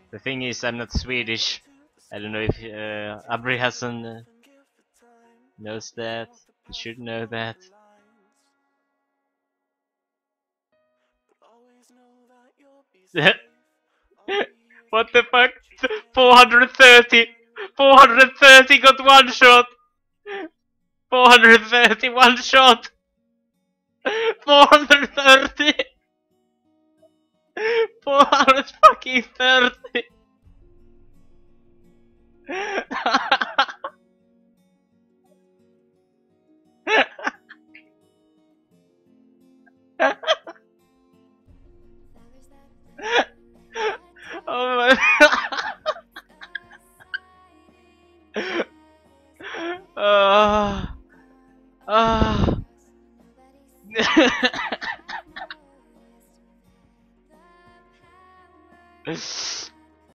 The thing is, I'm not Swedish. I don't know if Abri hasn't knows that. You should know that. What the fuck? 430! 430 got one shot! 430 one shot! 430! 400 fucking 30! Oh my.